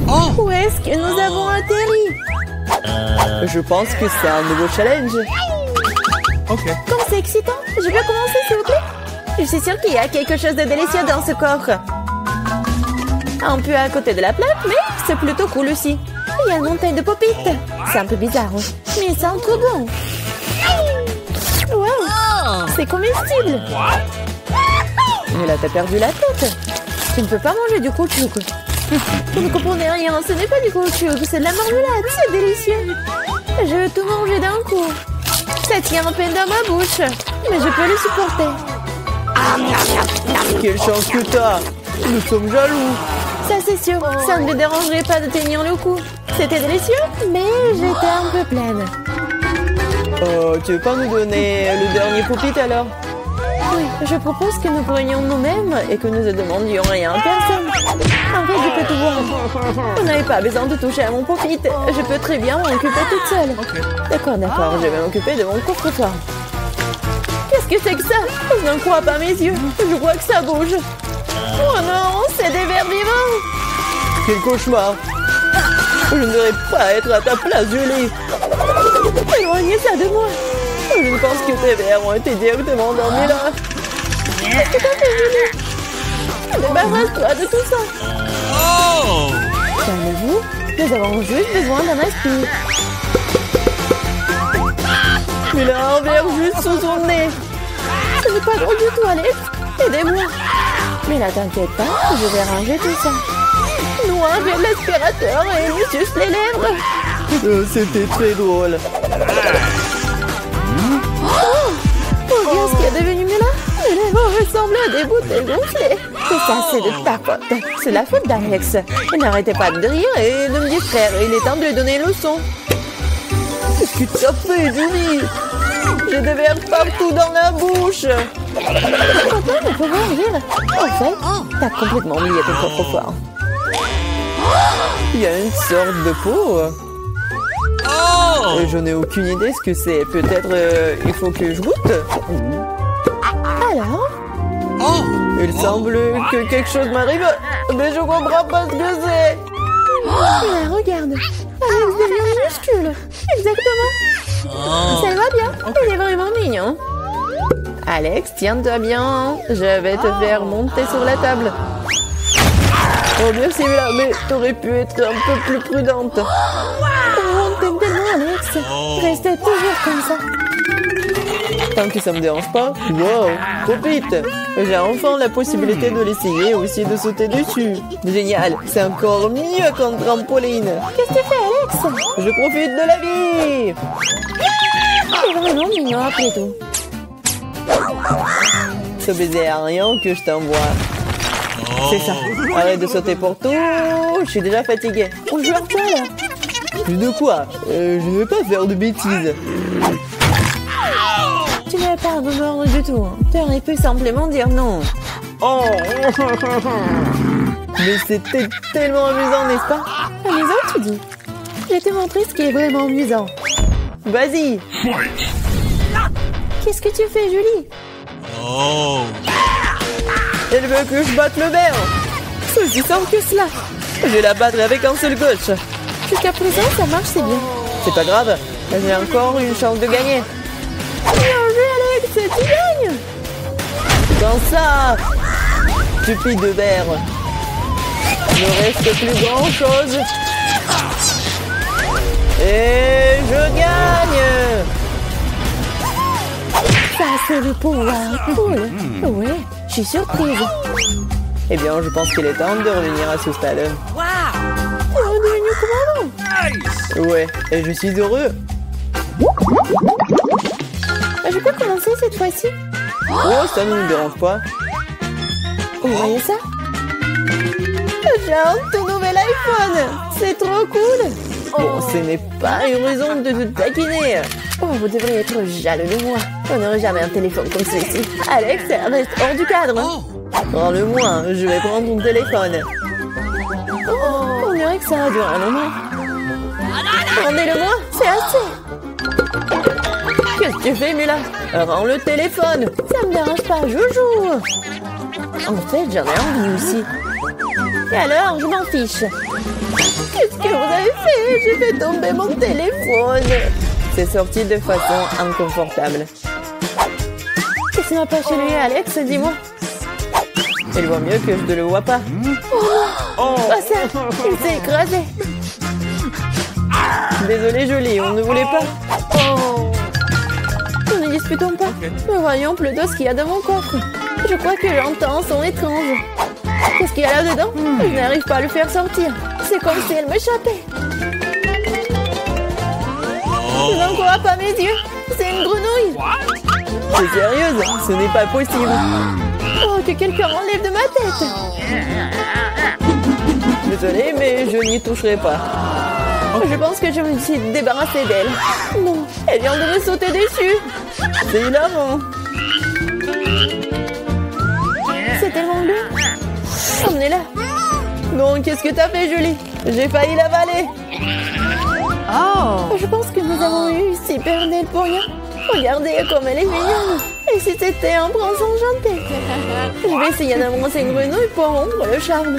Où est-ce que nous avons atterri? Je pense que c'est un nouveau challenge. Comme c'est excitant! Je peux commencer, s'il vous plaît? Je suis sûre qu'il y a quelque chose de délicieux dans ce corps. Un peu à côté de la plaque, mais c'est plutôt cool aussi. Il y a une montagne de pop-it. C'est un peu bizarre, mais ça sent trop bon. Wow! C'est comestible. Mais là, t'as perdu la tête. Tu ne peux pas manger du caoutchouc. Vous ne comprenez rien, ce n'est pas du caoutchouc, c'est de la marmelade, c'est délicieux. Je veux tout manger d'un coup. Ça tient à peine dans ma bouche, mais je peux le supporter. Quelle chance que t'as. Nous sommes jaloux. Ça c'est sûr, ça ne me dérangerait pas de tenir le coup. C'était délicieux, mais j'étais un peu pleine. Oh, tu veux pas nous donner le dernier pop-it alors? Oui, je propose que nous prenions nous-mêmes et que nous ne demandions rien à personne. En fait, je peux tout voir. Vous n'avez pas besoin de toucher à mon pop-it. Je peux très bien m'en occuper toute seule. D'accord, je vais m'occuper de mon coffre-fort. Qu'est-ce que c'est que ça? Je ne crois pas mes yeux. Je vois que ça bouge. Oh non, c'est des vers vivants. Quel cauchemar. Je ne devrais pas être à ta place, Julie. Éloignez ça de moi. Je ne pense que tes vers ont été directement endormis là. Tout à fait, Julie. Débarrasse-toi de tout ça. Calmez-vous. Nous avons juste besoin d'un aspire. Il a un verre juste sous son nez. Ce n'est pas drôle du tout, Alex. Aidez-moi. Mais là, t'inquiète pas, je vais ranger tout ça. Nous enlevons l'aspirateur et nous suce les lèvres. C'était très drôle. Oh, bien ce qui est devenu mieux là. Les lèvres ressemblent à des bouteilles gonflées. Tout ça, c'est de ta faute. C'est la faute d'Alex. Il n'arrêtait pas de rire et de me distraire. Il est temps de lui donner une leçon. Qu'est-ce que tu as fait, Julie? J'ai des vers partout dans la bouche. Pourquoi ne peut rien dire? En fait, t'as complètement oublié ton coffre-fort. Il y a une sorte de peau. Et je n'ai aucune idée ce que c'est. Peut-être il faut que je goûte. Alors? Il semble que quelque chose m'arrive, mais je comprends pas ce que c'est. Là, regarde. Alex devient minuscule. Exactement. Ça va bien. Il est vraiment mignon. Alex, tiens-toi bien. Je vais te faire monter sur la table. Oh, merci, mais t'aurais pu être un peu plus prudente. Oh, t'aimes tellement, Alex. Restez toujours comme ça. Tant que ça me dérange pas. Wow, trop vite. J'ai enfin la possibilité de l'essayer et aussi de sauter dessus. Génial, c'est encore mieux qu'un trampoline. Qu'est-ce que tu fais, Alex? Je profite de la vie. C'est vraiment mignon après tout. Ce baiser aérien que je t'envoie. C'est ça. Arrête de sauter pour tout. Je suis déjà fatiguée. On joue à quoi là? De quoi? Je ne vais pas faire de bêtises. Tu n'avais pas à me mordre du tout. Tu aurais pu simplement dire non. Oh. Mais c'était tellement amusant, n'est-ce pas? Amusant, tu dis? Je vais te montrer ce qui est vraiment amusant. Vas-y. Qu'est-ce que tu fais, Julie? Elle veut que je batte le verre. C'est aussi simple que cela. Je vais la battre avec un seul gauche. Jusqu'à présent, ça marche, c'est bien. C'est pas grave. J'ai encore une chance de gagner. Bien joué, Alex, tu gagnes. Dans ça, stupide de verre. Il ne reste plus grand chose. Et je gagne. Ça, c'est le pouvoir. Cool. Ouais, je suis surprise. Eh bien, je pense qu'il est temps de revenir à ce stade. Tu es redevenu commandant. Ouais, et je suis heureux. Je peux commencer cette fois-ci? Oh, ça ne nous dérange pas. Vous voyez ça? J'ai un tout nouvel iPhone. C'est trop cool. Bon, ce n'est pas une raison de te taquiner. Oh, vous devriez être jaloux de moi. On n'aurait jamais un téléphone comme celui-ci. Alex, reste hors du cadre. Prends-le-moi, je vais prendre ton téléphone. Oh, on dirait que ça a duré un moment. Rendez-le-moi, c'est assez. Qu'est-ce que tu fais, Mila? Rends le téléphone. Ça me dérange pas, je joue. En fait, j'en ai envie aussi. Et alors, je m'en fiche. Qu'est-ce que vous avez fait? J'ai fait tomber mon téléphone. C'est sorti de façon inconfortable. Qu'est-ce qui m'a pas chez lui, Alex? Dis-moi. Il voit mieux que je ne le vois pas. Oh, pas ça. Il s'est écrasé. Désolé, Julie, on ne voulait pas. Oh. Ne disputons pas. Mais voyons plutôt ce qu'il y a dans mon coffre. Je crois que j'entends un son étrange. Qu'est-ce qu'il y a là-dedans? Je n'arrive pas à le faire sortir. C'est comme si elle m'échappait. Je n'en crois pas mes yeux. C'est une grenouille. C'est sérieuse? Ce n'est pas possible. Oh, que quelqu'un enlève de ma tête. Désolé, mais je n'y toucherai pas. Je pense que je me suis débarrassée d'elle. Non, elle vient de me sauter dessus. C'est hilarant. C'est tellement bleu. Emmenez-la. Non, qu'est-ce que t'as fait, Julie? J'ai failli l'avaler. Je pense que nous avons eu super net pour rien. Regardez comme elle est mignonne. Et si c'était un prince enchanté? Je vais essayer d'embrasser une grenouille pour rompre le charme.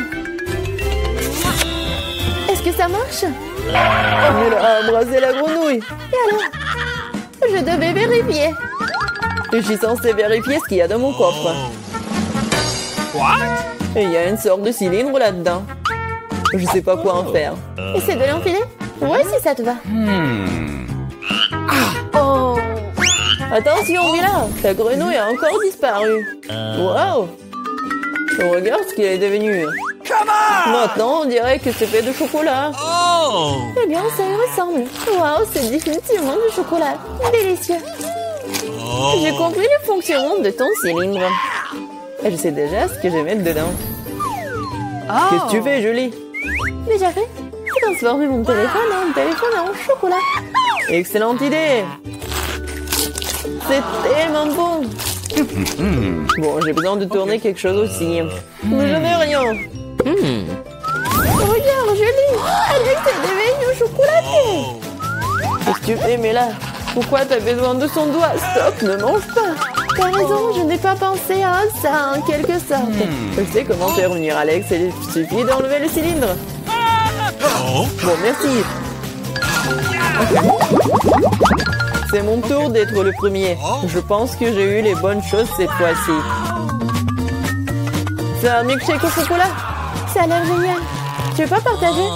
Est-ce que ça marche? Elle a embrassé la grenouille. Et alors? Je devais vérifier. Je suis censée vérifier ce qu'il y a dans mon coffre. Et il y a une sorte de cylindre là-dedans. Je sais pas quoi en faire. Essaie de l'enfiler? Ouais, si ça te va. Oh! Attention, Mila, ta grenouille a encore disparu. Waouh! Regarde ce qu'il est devenu. Maintenant, on dirait que c'est fait de chocolat. Eh bien, ça y ressemble. Waouh, c'est définitivement du chocolat. Délicieux. J'ai compris le fonctionnement de ton cylindre. Et je sais déjà ce que je vais mettre dedans. Qu'est-ce que tu fais, Julie? Déjà fait? J'ai transformé mon téléphone en chocolat. Excellente idée! C'est tellement bon! Bon, j'ai besoin de tourner quelque chose aussi. Mais je n'ai rien. Regarde, Julie! Alex est devenu chocolaté! Qu'est-ce que tu fais, mais là? Pourquoi t'as besoin de son doigt? Stop, ne mange pas! T'as raison, je n'ai pas pensé à ça en quelque sorte. Je sais comment faire revenir Alex, il suffit d'enlever le cylindre. Bon, merci. C'est mon tour d'être le premier. Je pense que j'ai eu les bonnes choses cette fois-ci. C'est un milkshake au chocolat? Ça a l'air génial. Tu veux pas partager?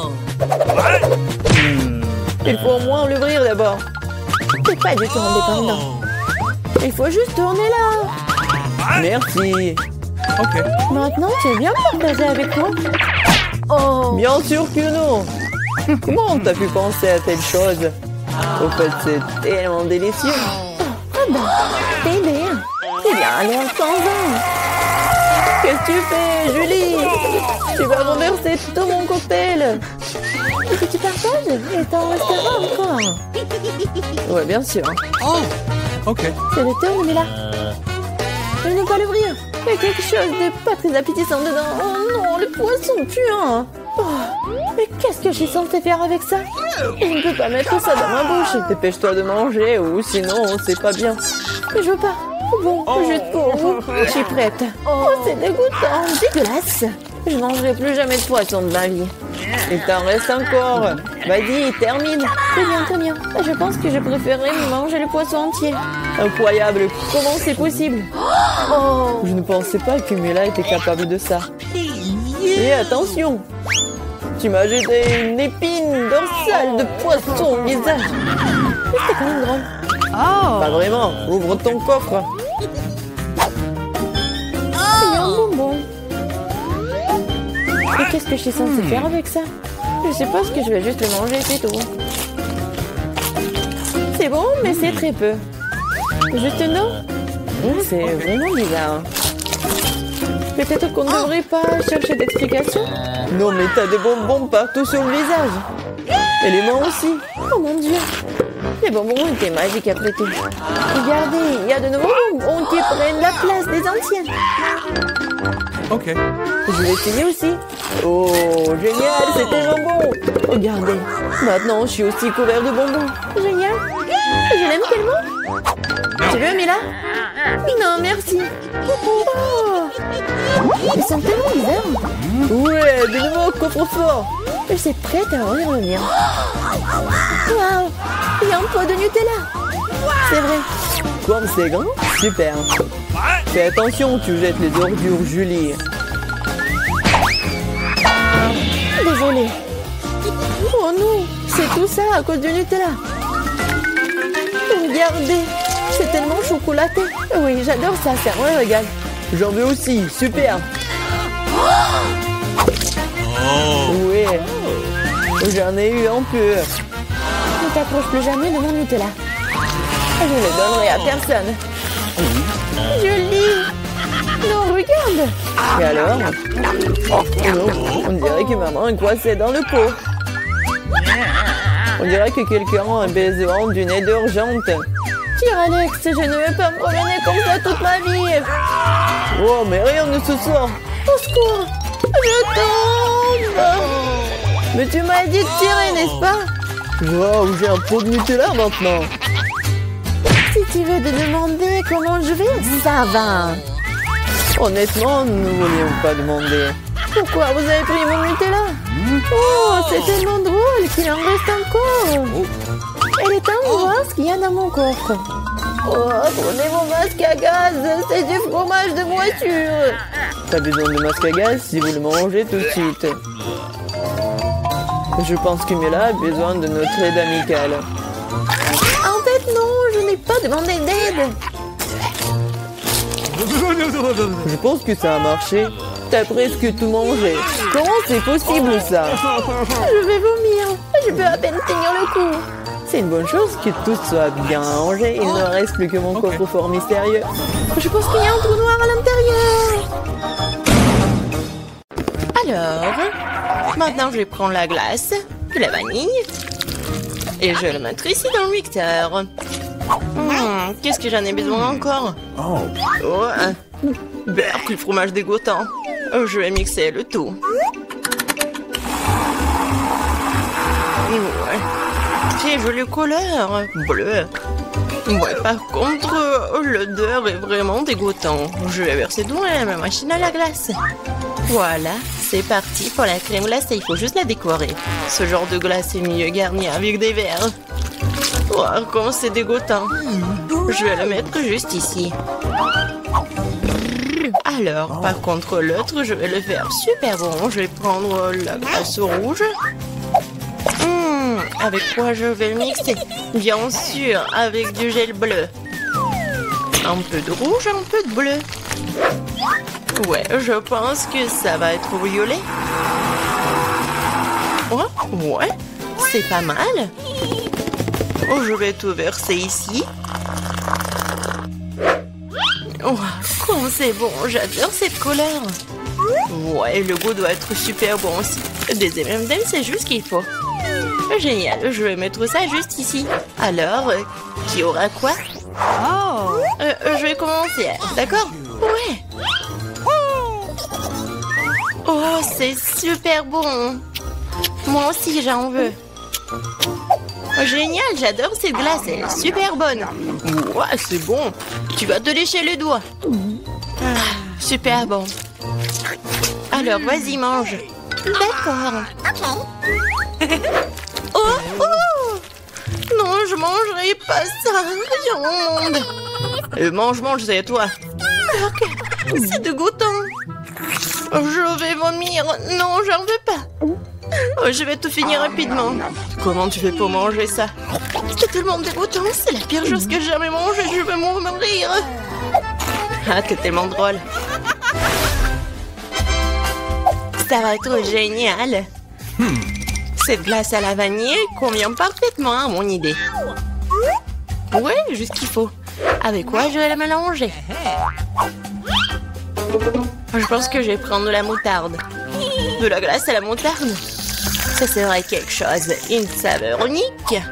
Il faut au moins l'ouvrir d'abord. T'es pas du tout indépendant. Il faut juste tourner là. Merci. Maintenant, tu veux bien partager avec moi? Oh! Bien sûr que non. Comment t'as pu penser à telle chose? Au fait, c'est tellement délicieux. Ah ben, t'es bien. C'est bien, allez, prends-en. Qu'est-ce que tu fais, Julie? Tu vas renverser tout mon cocktail. Est-ce que tu partages? Et t'en resteras encore. Ouais, bien sûr. C'est le tour, mais là. Je ne peux pas l'ouvrir. Il y a quelque chose de pas très appétissant dedans. Oh non, le poisson puant. Oh, mais qu'est-ce que je suis censée faire avec ça? Je ne peux pas mettre ça dans ma bouche. Dépêche-toi de manger ou sinon c'est pas bien. Mais je veux pas. Bon, juste pour vous, je suis prête. Oh, c'est dégoûtant, dégueulasse. Je ne mangerai plus jamais de poisson de ma vie. Il t'en reste encore. Vas-y, termine. Très bien. Je pense que je préférerais manger le poisson entier. Incroyable. Comment c'est possible? Oh! Je ne pensais pas que Mila était capable de ça. Et attention! Tu m'as jeté une épine dorsale de poisson au visage. C'était quand même drôle. Pas vraiment. Ouvre ton coffre. Il y a un bonbon. Et qu'est-ce que je suis censée faire avec ça? Je suppose que je vais juste le manger, c'est tout. C'est bon, mais c'est très peu. Juste une eau? C'est vraiment bizarre. Peut-être qu'on ne devrait pas chercher d'explications? Non, mais t'as des bonbons partout sur le visage. Et les mains aussi. Oh mon Dieu. Les bonbons étaient magiques après tout. Regardez, il y a de nouveaux bonbons qui prennent la place des anciens. Je vais essayer aussi. Oh, génial, c'est tellement bon. Regardez, maintenant je suis aussi couvert de bonbons. Génial. Je l'aime tellement. Tu veux, Mila? Non, merci. Oh, ils sont tellement bizarres. Ouais, donne-moi un coffre-fort. Je suis prête à ouvrir le mien. Waouh, il y a un pot de Nutella. C'est vrai. Comme c'est grand, super. Fais attention, tu jettes les ordures, Julie. Désolée. Oh non, c'est tout ça à cause du Nutella. Regardez, c'est tellement chocolaté. Oui, j'adore ça, c'est un régal. J'en veux aussi, super. Ouais, j'en ai eu un peu. Ne t'approche plus jamais de mon Nutella. Je ne le donnerai à personne. Julie! Non, regarde! Et alors? Oh non, on dirait que maman est coincée dans le pot. On dirait que quelqu'un a besoin d'une aide urgente. Tire, Alex, je ne vais pas me promener comme ça toute ma vie. Oh, mais rien ne se sort. Au secours! Je tombe! Mais tu m'as dit de tirer, n'est-ce pas? Wow, j'ai un pot de Nutella maintenant. Si tu veux te demander comment je vais, ça va. Honnêtement, nous ne voulions pas demander. Pourquoi vous avez pris mon Nutella? Oh, c'est tellement drôle qu'il en reste encore. Il est temps de voir ce qu'il y a dans mon coffre. Oh, prenez mon masque à gaz, c'est du fromage de voiture. Pas besoin de masque à gaz si vous le mangez tout de suite. Je pense que Mila a besoin de notre aide amicale. En fait, non, je n'ai pas demandé d'aide. Je pense que ça a marché. T'as presque tout mangé. Comment c'est possible ça? Je vais vomir. Je peux à peine tenir le coup. C'est une bonne chose que tout soit bien rangé. Il ne reste plus que mon coffre-fort mystérieux. Je pense qu'il y a un trou noir à l'intérieur. Alors, maintenant je vais prendre la glace, de la vanille, et je vais le mettre ici dans le mixeur. Qu'est-ce que j'en ai besoin encore? Beurre, le fromage dégoûtant. Je vais mixer le tout. Ouais. Très joli couleur, bleu. Ouais, par contre, l'odeur est vraiment dégoûtant. Je vais verser dans ma machine à la glace. Voilà, c'est parti pour la crème glacée. Il faut juste la décorer. Ce genre de glace est mieux garni avec des verres. Oh, comment c'est dégoûtant. Je vais le mettre juste ici. Alors, par contre, l'autre, je vais le faire super bon. Je vais prendre la glace rouge. Avec quoi je vais le mixer? Bien sûr, avec du gel bleu. Un peu de rouge, un peu de bleu. Ouais, je pense que ça va être violet. Oh, ouais, c'est pas mal. Oh, je vais tout verser ici. Oh, comme c'est bon, j'adore cette couleur. Ouais, le goût doit être super bon aussi. Des M&M's, c'est juste ce qu'il faut. Génial, je vais mettre ça juste ici. Alors, qui aura quoi? Je vais commencer, d'accord? Ouais. Oh, c'est super bon. Moi aussi, j'en veux. Génial, j'adore cette glace, elle est super bonne. Ouais, c'est bon. Tu vas te lécher les doigts. Super bon. Alors, vas-y, mange. D'accord. Oh, oh! Non, je mangerai pas ça. Rien au monde. Mange, c'est à toi. Ok, c'est dégoûtant. Je vais vomir. Non, j'en veux pas. Je vais tout finir rapidement. Comment tu fais pour manger ça? C'est tellement dégoûtant. C'est la pire chose que j'ai jamais mangée. Je vais mourir. Ah, t'es tellement drôle. Ça va être génial. Cette glace à la vanille convient parfaitement à mon idée. Ouais, juste qu'il faut. Avec quoi je vais la mélanger? Je pense que je vais prendre de la moutarde. De la glace à la moutarde? Ça serait quelque chose. Une saveur unique.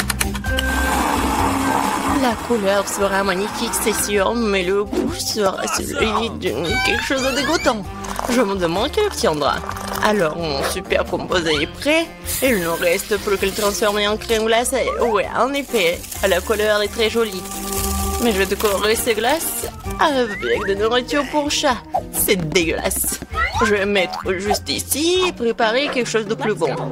La couleur sera magnifique, c'est sûr, mais le goût sera celui de quelque chose de dégoûtant. Je me demande qui l'obtiendra. Alors, mon super composé est prêt. Il ne reste plus que le transformer en crème glacée. Ouais, en effet, la couleur est très jolie. Mais je vais décorer ces glaces avec de nourriture pour chat. C'est dégueulasse. Je vais mettre juste ici et préparer quelque chose de plus bon.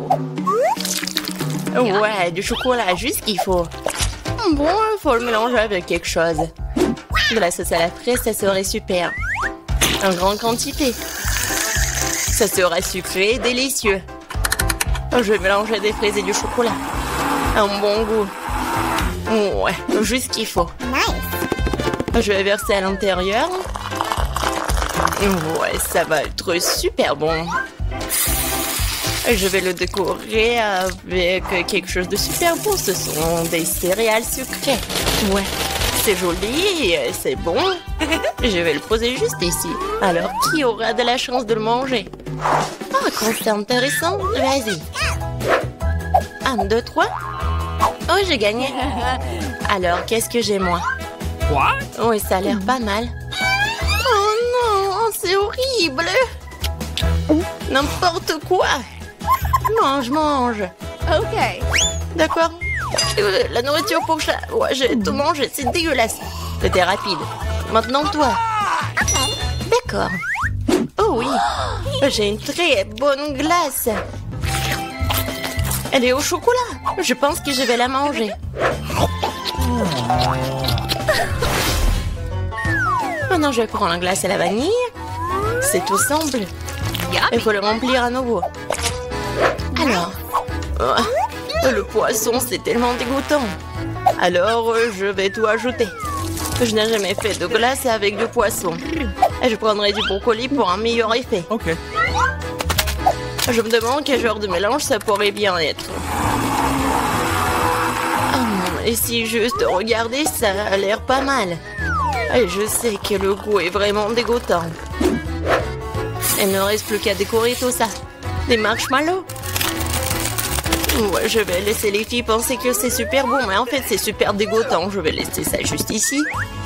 Ouais, du chocolat, juste ce qu'il faut. Bon, il faut le mélanger avec quelque chose. De la sauce à la fraise, ça serait super. En grande quantité. Ça sera sucré et délicieux. Je vais mélanger des fraises et du chocolat. Un bon goût. Ouais, juste ce qu'il faut. Je vais verser à l'intérieur. Ouais, ça va être super bon. Je vais le décorer avec quelque chose de super beau. Ce sont des céréales sucrées. Ouais, c'est joli, c'est bon. Je vais le poser juste ici. Alors, qui aura de la chance de le manger? Ah, quand c'est intéressant, vas-y. 1, 2, 3. Oh, j'ai gagné. Alors, qu'est-ce que j'ai, moi? Oui, ça a l'air pas mal. Oh non, c'est horrible. N'importe quoi. Mange, mange. Ok. D'accord. La nourriture pour chat. Ouais, j'ai tout mangé, c'est dégueulasse. C'était rapide. Maintenant, toi. D'accord. Oh oui. J'ai une très bonne glace. Elle est au chocolat. Je pense que je vais la manger. Maintenant, je vais prendre la glace à la vanille. C'est tout simple. Il faut le remplir à nouveau. Alors, le poisson, c'est tellement dégoûtant. Alors, je vais tout ajouter. Je n'ai jamais fait de glace avec du poisson. Et je prendrai du brocoli pour un meilleur effet. Ok. Je me demande quel genre de mélange ça pourrait bien être. Et si juste regarder, ça a l'air pas mal. Et je sais que le goût est vraiment dégoûtant. Il ne reste plus qu'à décorer tout ça. Des marshmallows. Ouais, je vais laisser les filles penser que c'est super bon, mais en fait c'est super dégoûtant. Je vais laisser ça juste ici.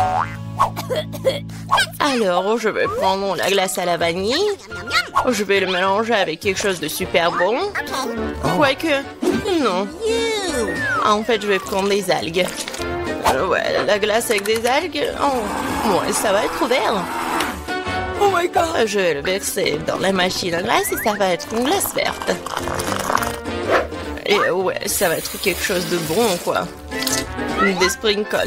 Alors, je vais prendre la glace à la vanille. Je vais le mélanger avec quelque chose de super bon. Quoique, non. En fait, je vais prendre des algues. Ouais, la glace avec des algues, oh, ouais, ça va être vert. Oh my god! Je vais le verser dans la machine à glace et ça va être une glace verte. Et ouais, ça va être quelque chose de bon, quoi. Des sprinkles.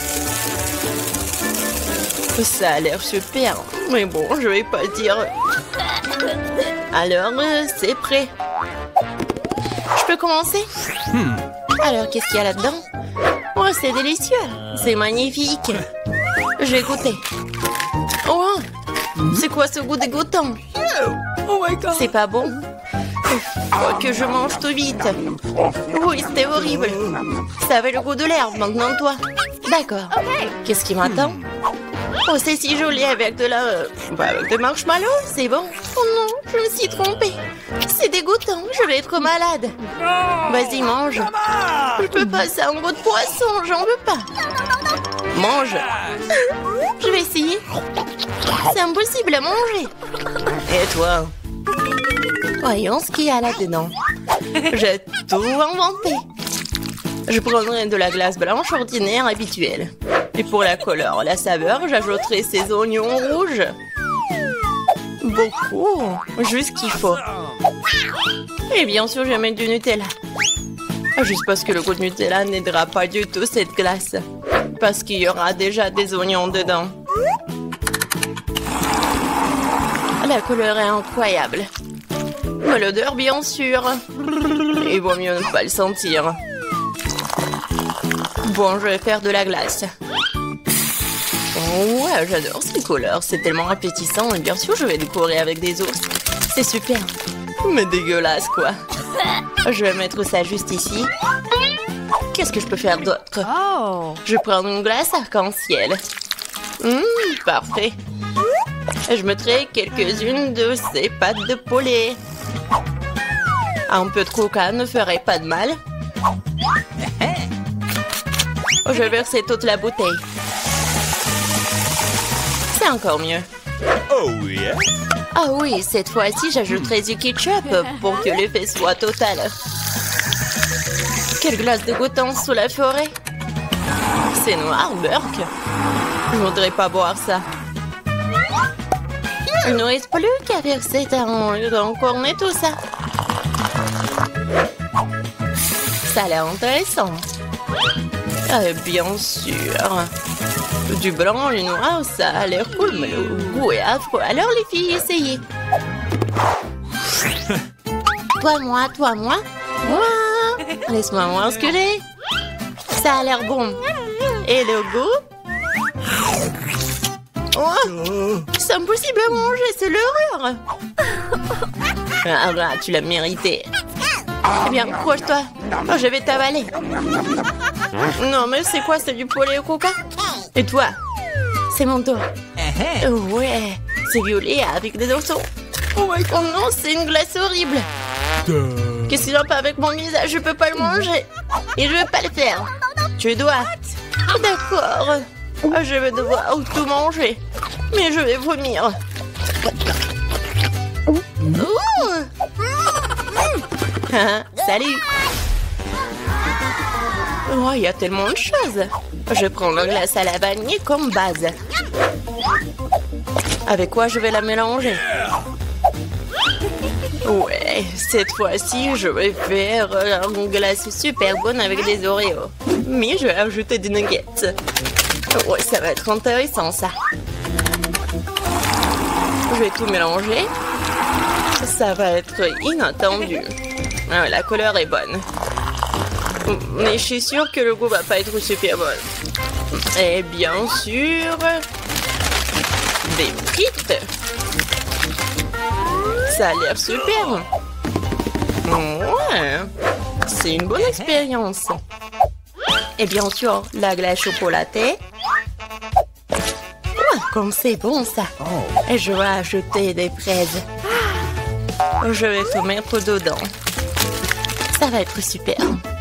Ça a l'air super. Mais bon, je vais pas dire. Alors, c'est prêt. Je peux commencer? Alors, qu'est-ce qu'il y a là-dedans? Oh, c'est délicieux. C'est magnifique. Je vais goûter. Oh, c'est quoi ce goût dégoûtant? Oh my god. C'est pas bon. Faut que je mange tout vite. Oui, c'était horrible. Ça avait le goût de l'herbe, maintenant toi. D'accord. Qu'est-ce qui m'attend? Oh, c'est si joli avec de la... avec des marshmallows, c'est bon. Oh non, je me suis trompée. C'est dégoûtant, je vais être malade. Vas-y, mange. Je peux pas, c'est un goût de poisson, j'en veux pas. Mange. Je vais essayer. C'est impossible à manger. Et toi? Voyons ce qu'il y a là-dedans. J'ai tout inventé. Je prendrai de la glace blanche ordinaire habituelle. Et pour la couleur, la saveur, j'ajouterai ces oignons rouges. Beaucoup. Juste ce qu'il faut. Et bien sûr, je vais mettre du Nutella. Juste parce que le goût de Nutella n'aidera pas du tout cette glace. Parce qu'il y aura déjà des oignons dedans. La couleur est incroyable. Mais l'odeur, bien sûr. Il vaut mieux ne pas le sentir. Bon, je vais faire de la glace. Oh ouais, j'adore ces couleurs. C'est tellement appétissant. Et bien sûr, je vais décorer avec des ours. C'est super. Mais dégueulasse, quoi. Je vais mettre ça juste ici. Qu'est-ce que je peux faire d'autre? Je prends une glace arc-en-ciel. Parfait. Je mettrai quelques-unes de ces pâtes de poulet. Un peu de coca ne ferait pas de mal. Je vais verser toute la bouteille. C'est encore mieux. Oh yeah. Ah oui, cette fois-ci, j'ajouterai du ketchup pour que l'effet soit total. Quelle glace dégoûtante sous la forêt. C'est noir, Burke. Je voudrais pas boire ça. Il ne reste plus qu'à verser dans cornet tout ça. Ça a l'air intéressant. Bien sûr. Du blanc, le noir, ça a l'air cool, mais le goût est affreux. Alors les filles, essayez. Toi, moi. Moi. Laisse-moi voir ce que j'ai. Ça a l'air bon. Et le goût? Oh, c'est impossible à manger, c'est l'horreur. Ah là, tu l'as mérité. Eh bien, accroche-toi. Oh, je vais t'avaler. Non, mais c'est quoi? C'est du poulet au coca? Et toi? C'est mon tour. Ouais, c'est violet avec des oiseaux. Oh non, c'est une glace horrible. Qu'est-ce qu'il y a pas avec mon visage? Je peux pas le manger. Et je veux pas le faire. Tu dois. D'accord. Je vais devoir tout manger. Mais je vais vomir. Salut. Oh, il y a tellement de choses. Je prends la glace à la vanille comme base. Avec quoi je vais la mélanger? Ouais, cette fois-ci, je vais faire une glace super bonne avec des Oreos. Mais je vais ajouter des nuggets. Ouais, ça va être intéressant, ça. Je vais tout mélanger. Ça va être inattendu. Ah, la couleur est bonne. Mais je suis sûre que le goût va pas être super bon. Et bien sûr, des frites. Ça a l'air super. Ouais, c'est une bonne expérience. Et bien sûr, la glace chocolatée. Ouais, comme c'est bon ça. Et je vais ajouter des fraises. Je vais tout mettre dedans. Ça va être super.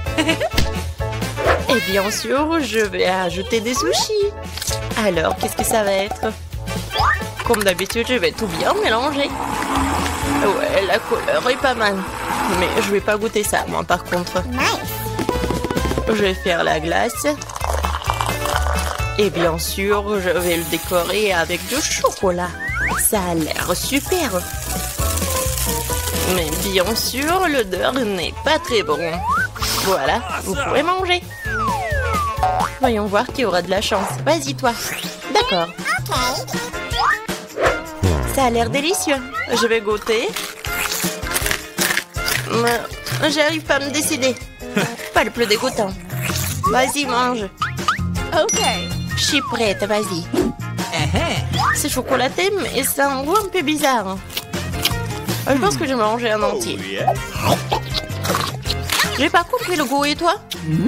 Et bien sûr, je vais ajouter des sushis. Alors, qu'est-ce que ça va être? Comme d'habitude, je vais tout bien mélanger. Ouais, la couleur est pas mal. Mais je vais pas goûter ça, moi, par contre. Je vais faire la glace. Et bien sûr, je vais le décorer avec du chocolat. Ça a l'air super. Mais bien sûr, l'odeur n'est pas très bon. Voilà, vous pouvez manger. Voyons voir qui aura de la chance. Vas-y, toi. D'accord. Ça a l'air délicieux. Je vais goûter. J'arrive pas à me décider. Pas le plus dégoûtant. Vas-y, mange. Ok. Je suis prête, vas-y. C'est chocolaté, mais ça a un goût un peu bizarre. Je pense que je vais manger un entier. J'ai pas compris le goût, et toi?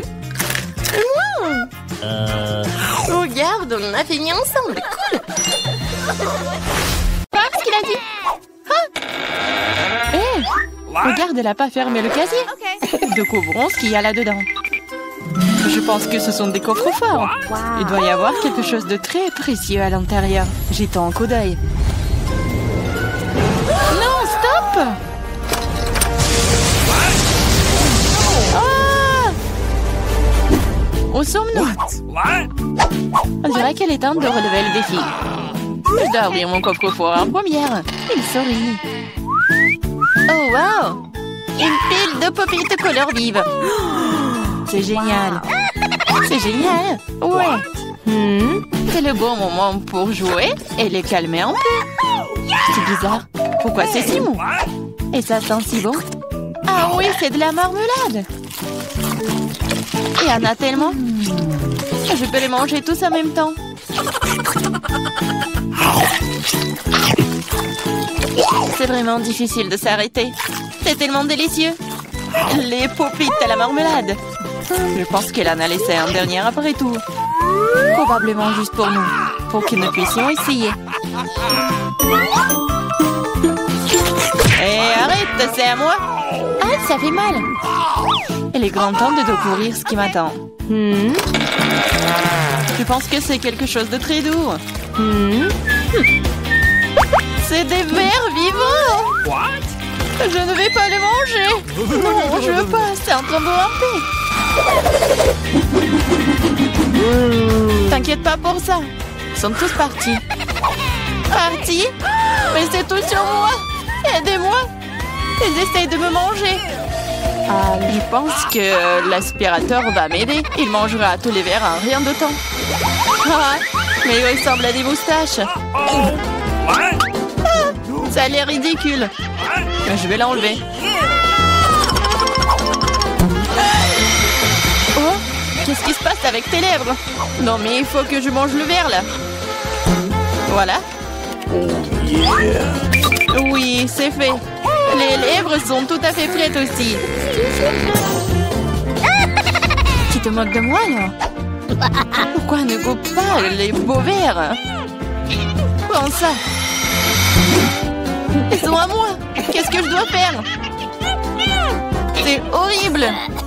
Regarde, on a fini ensemble. Cool. Qu'est-ce qu'il a dit? Regarde, elle n'a pas fermé le casier. Découvrons ce qu'il y a là-dedans. Je pense que ce sont des coffres forts. Il doit y avoir quelque chose de très précieux à l'intérieur. Jetons un coup d'œil. Non, stop! Ah! Où sommes-nous? On dirait qu'elle est temps de relever le défi. Je dois ouvrir mon coffre-fort en première. Il sourit. Oh, wow! Une pile de pop-it couleur vive. C'est génial. C'est génial. Ouais. C'est le bon moment pour jouer et les calmer un peu. C'est bizarre. Pourquoi c'est si mou? Et ça sent si bon. Ah oui, c'est de la marmelade. Il y en a tellement. Je peux les manger tous en même temps. C'est vraiment difficile de s'arrêter. C'est tellement délicieux. Les pop-it à la marmelade. Je pense qu'elle en a laissé un dernier après tout. Probablement juste pour nous. Pour que nous puissions essayer. Hé, arrête, c'est à moi. Ah, ça fait mal. Il est grand temps de découvrir ce qui m'attend. Je pense que c'est quelque chose de très doux. C'est des vers vivants. Je ne vais pas les manger. Non, je veux pas. C'est en train de ramper. T'inquiète pas pour ça. sont tous partis. Partis? Mais c'est tout sur moi! Aidez-moi! Ils essayent de me manger! Je pense que l'aspirateur va m'aider. Il mangera tous les verres en rien de temps. Ah, mais il ressemble à des moustaches. Ah, ça a l'air ridicule. Mais je vais l'enlever. Oh, qu'est-ce qui se passe avec tes lèvres? Non, mais il faut que je mange le verre, là. Voilà. Oui, c'est fait. Les lèvres sont tout à fait prêtes aussi. Tu te moques de moi, là? Pourquoi ne coupe pas les beaux verres? Prends ça. Ils sont à moi. Qu'est-ce que je dois faire? C'est horrible.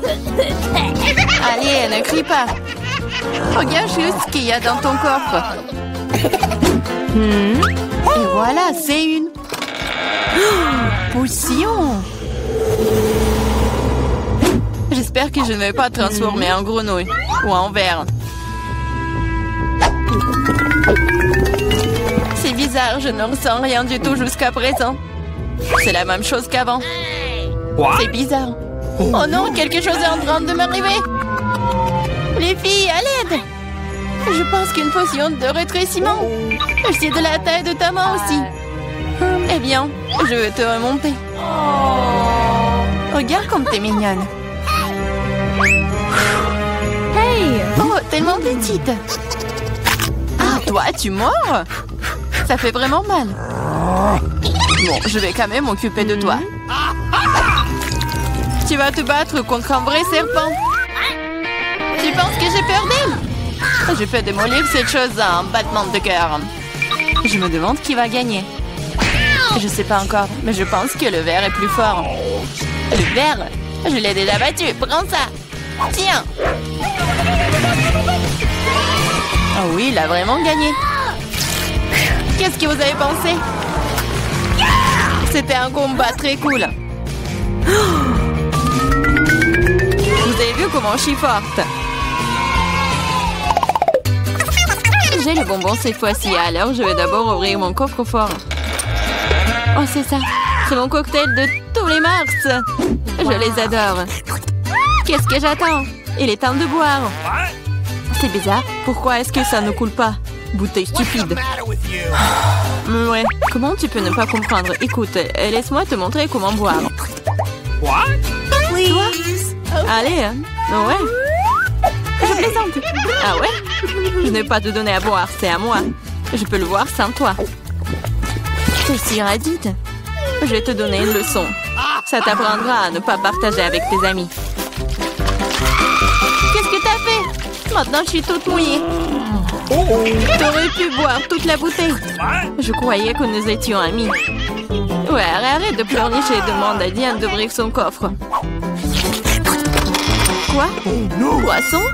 Allez, ne crie pas. Regarde juste ce qu'il y a dans ton coffre. Et voilà, c'est une potion. J'espère que je ne vais pas transformer en grenouille ou en ver. C'est bizarre, je ne ressens rien du tout jusqu'à présent. C'est la même chose qu'avant. C'est bizarre. Oh non, quelque chose est en train de m'arriver. Les filles, à l'aide. Je pense qu'une potion de rétrécissement. C'est de la taille de ta main aussi. Eh bien, je vais te remonter. Regarde comme t'es mignonne. Hey! Oh, tellement petite. Ah, toi, tu mords? Ça fait vraiment mal. Bon, je vais quand même m'occuper de toi. Tu vas te battre contre un vrai serpent. Tu penses que j'ai peur d'elle? Je peux démolir cette chose à un battement de cœur. Je me demande qui va gagner. Je sais pas encore, mais je pense que le ver est plus fort. Le ver? Je l'ai déjà battu. Prends ça. Tiens. Oh oui, il a vraiment gagné. Qu'est-ce que vous avez pensé? C'était un combat très cool. Vous avez vu comment je suis forte? J'ai le bonbon cette fois-ci, alors je vais d'abord ouvrir mon coffre-fort. Oh, c'est ça. C'est mon cocktail de tous les mars. Je les adore. Qu'est-ce que j'attends? Il est temps de boire. C'est bizarre. Pourquoi est-ce que ça ne coule pas? Bouteille stupide. Ouais. Comment tu peux ne pas comprendre? Écoute, laisse-moi te montrer comment boire. Toi? Allez, hein? Ouais. Je plaisante. Ah ouais? Je n'ai pas te donner à boire, c'est à moi. Je peux le voir sans toi. T'es si radide. Je vais te donner une leçon. Ça t'apprendra à ne pas partager avec tes amis. Qu'est-ce que t'as fait? Maintenant, je suis toute mouillée. T'aurais pu boire toute la bouteille. Je croyais que nous étions amis. Ouais, arrête de pleurnicher et demande à Diane d'ouvrir son coffre. Quoi? Poisson?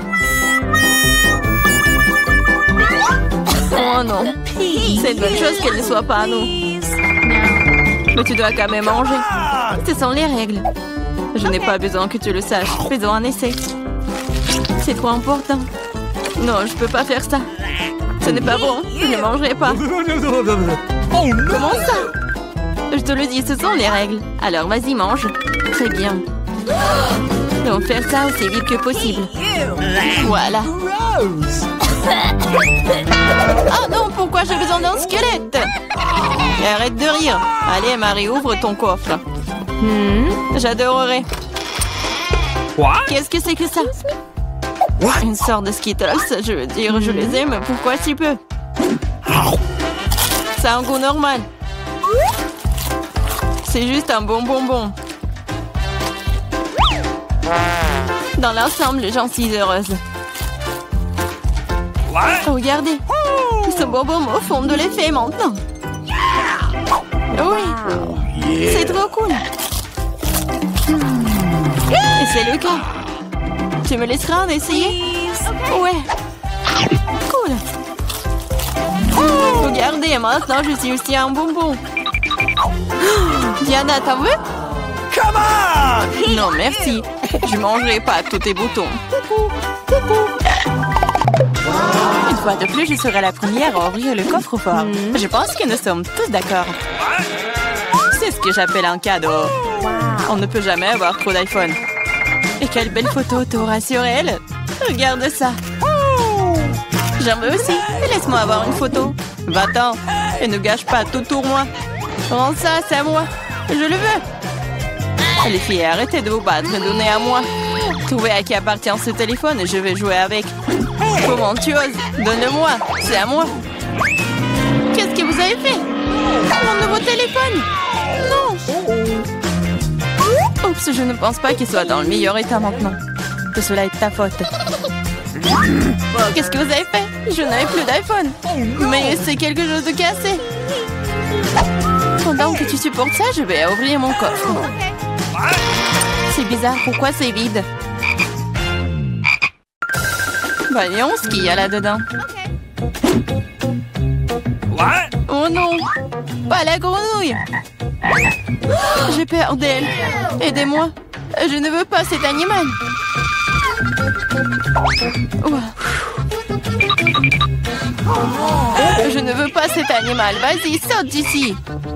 Oh non. C'est une bonne chose qu'elle ne soit pas à nous. Mais tu dois quand même manger. Ce sont les règles. Je n'ai pas besoin que tu le saches. Faisons un essai. C'est trop important. Non, je peux pas faire ça. Ce n'est pas bon. Je ne mangerai pas. Comment ça? Je te le dis, ce sont les règles. Alors vas-y, mange. Très bien. Donc faire ça aussi vite que possible. Voilà. Oh non, pourquoi j'ai besoin d'un squelette? Arrête de rire. Allez, Marie, ouvre ton coffre. J'adorerais. Qu'est-ce que c'est que ça? Une sorte de Skittles, je veux dire, je les aime. Pourquoi si peu? Ça a un goût normal. C'est juste un bon bonbon. Dans l'ensemble, j'en suis heureuse. Regardez. Ce bonbon au fond de l'effet maintenant. Oui. C'est trop cool. Et c'est le cas. Tu me laisseras en essayer? Ouais. Cool. Regardez, maintenant je suis aussi un bonbon. Diana, t'en veux? Non, merci. Je mangerai pas tous tes boutons. Une fois de plus, je serai la première à ouvrir le coffre-fort. Je pense que nous sommes tous d'accord. C'est ce que j'appelle un cadeau. On ne peut jamais avoir trop d'iPhone. Et quelle belle photo t'auras sur elle. Regarde ça. J'en veux aussi. Laisse-moi avoir une photo. Va-t'en. Et ne gâche pas tout pour moi. Rends ça, c'est à moi. Je le veux. Les filles, arrêtez de vous battre. Donnez à moi. Trouvez à qui appartient ce téléphone et je vais jouer avec. Comment tu oses? Donne-le-moi. C'est à moi. Qu'est-ce que vous avez fait? Mon nouveau téléphone? Non. Oups, je ne pense pas qu'il soit dans le meilleur état maintenant. Que cela est ta faute. Qu'est-ce que vous avez fait? Je n'avais plus d'iPhone. Mais c'est quelque chose de cassé. Pendant que tu supportes ça, je vais ouvrir mon coffre. C'est bizarre, pourquoi c'est vide? Voyons ce qu'il y a là-dedans. Oh non! Pas la grenouille! J'ai peur d'elle. Aidez-moi. Je ne veux pas cet animal. Je ne veux pas cet animal. Vas-y, saute d'ici.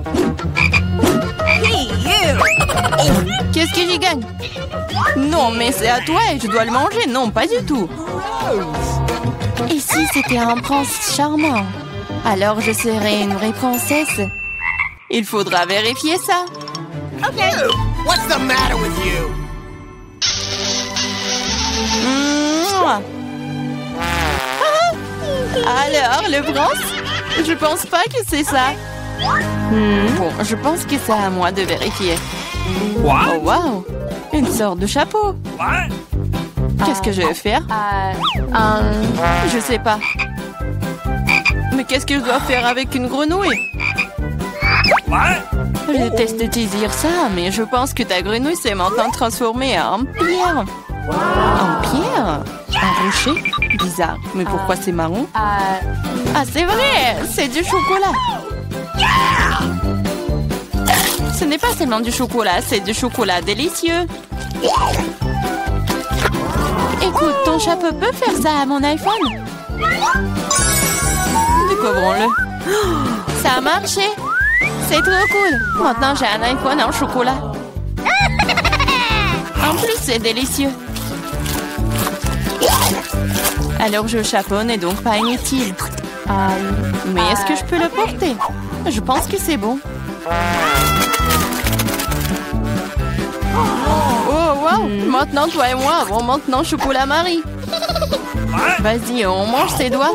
Qu'est-ce que j'y gagne? Non, mais c'est à toi et je dois le manger. Non, pas du tout. Et si c'était un prince charmant? Alors je serais une vraie princesse. Il faudra vérifier ça. OK. What's the matter with you? Alors, le prince? Je pense pas que c'est ça. Bon, je pense que c'est à moi de vérifier. Oh, wow! Une sorte de chapeau. Qu'est-ce que je vais faire? Je sais pas. Mais qu'est-ce que je dois faire avec une grenouille? Je déteste te dire ça, mais je pense que ta grenouille s'est maintenant transformée en pierre. En pierre? Un rocher? Bizarre. Mais pourquoi c'est marron? Ah, c'est vrai! C'est du chocolat! Ce n'est pas seulement du chocolat, c'est du chocolat délicieux. Écoute, ton chapeau peut faire ça à mon iPhone? Découvrons-le. Ça a marché! C'est trop cool! Maintenant, j'ai un iPhone en chocolat. En plus, c'est délicieux. Alors, je chapeau n'est donc pas inutile. Mais est-ce que je peux le porter? Je pense que c'est bon. Oh, wow! Maintenant, toi et moi avons maintenant chocolat Marie. Vas-y, on mange ses doigts.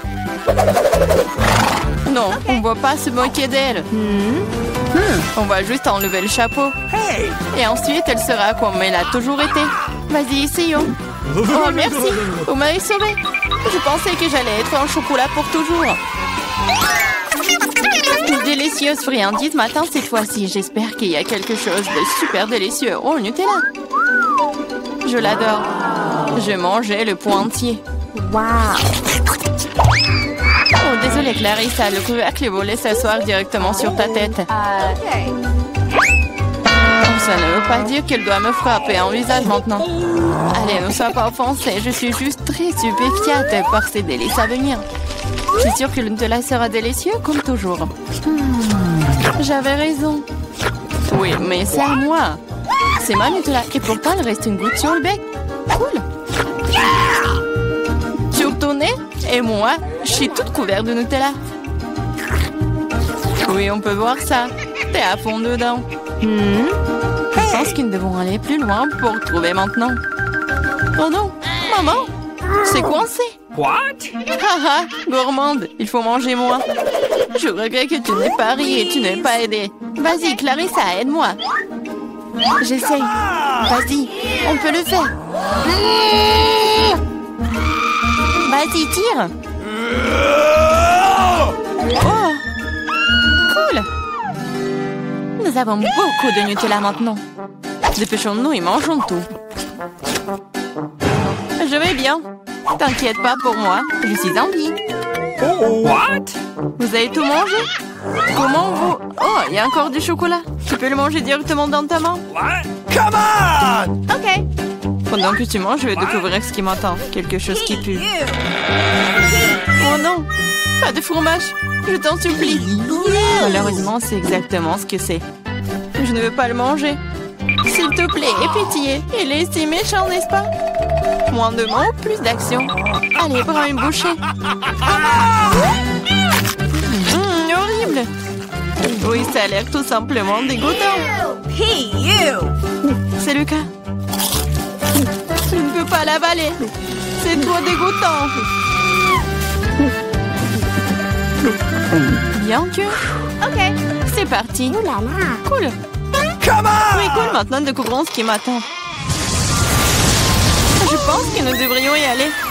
Non, on ne va pas se moquer d'elle. On va juste enlever le chapeau. Et ensuite, elle sera comme elle a toujours été. Vas-y, essayons. Oh, merci. Vous m'avez sauvé. Je pensais que j'allais être en chocolat pour toujours. Une délicieuse friandise matin cette fois-ci. J'espère qu'il y a quelque chose de super délicieux. Oh, Nutella. Je l'adore. Je mangeais le pot entier. Wow. Oh, désolé Clarissa, le couvercle est volé s'asseoir directement sur ta tête. Ça ne veut pas dire qu'elle doit me frapper en visage maintenant. Allez, ne sois pas offensée, je suis juste très stupéfiante par ces délices à venir. Je suis sûre que le Nutella sera délicieux comme toujours. J'avais raison. Oui, mais c'est à moi. C'est ma Nutella et pourtant il reste une goutte sur le bec. Cool. Sur ton nez et moi, je suis toute couverte de Nutella. Oui, on peut voir ça. T'es à fond dedans. Je pense qu'ils devront aller plus loin pour trouver maintenant. Oh non, maman, c'est coincé. What? Haha, gourmande, il faut manger moins. Je regrette que tu n'aies pas ri et tu n'aies pas aidé. Vas-y, Clarissa, aide-moi. J'essaye. Vas-y, on peut le faire. Vas-y, tire. Oh, cool. Nous avons beaucoup de Nutella maintenant. Dépêchons-nous et mangeons tout. Je vais bien. T'inquiète pas pour moi, je suis en vie. What? Vous avez tout mangé? Comment vous... Oh, il y a encore du chocolat. Tu peux le manger directement dans ta main? What? Come on! OK. Pendant que tu manges, je vais découvrir ce qui m'attend. Quelque chose qui pue. Oh non! Pas de fromage! Je t'en supplie! Malheureusement, c'est exactement ce que c'est. Je ne veux pas le manger. S'il te plaît, aie pitié. Il est si méchant, n'est-ce pas? Moins de mots, plus d'action. Allez, prends une bouchée. Horrible! Oui, ça a l'air tout simplement dégoûtant. Hey, you! C'est le cas. Je ne peux pas l'avaler. C'est trop dégoûtant. Bien que... Ok, c'est parti. Cool. Oui, cool. Maintenant, découvrons ce qui m'attend. Je pense que nous devrions y aller.